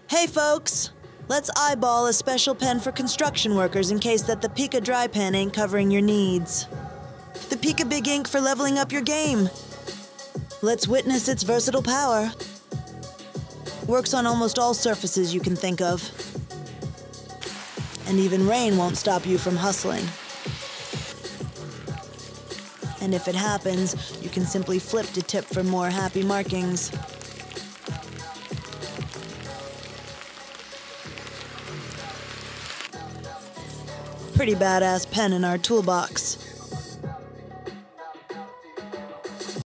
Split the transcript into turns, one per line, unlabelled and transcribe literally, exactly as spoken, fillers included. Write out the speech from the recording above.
Hey folks! Let's eyeball a special pen for construction workers in case that the Pica dry pen ain't covering your needs. The Pica Big Ink for leveling up your game. Let's witness its versatile power. Works on almost all surfaces you can think of. And even rain won't stop you from hustling. And if it happens, you can simply flip to tip for more happy markings. Pretty badass pen in our toolbox.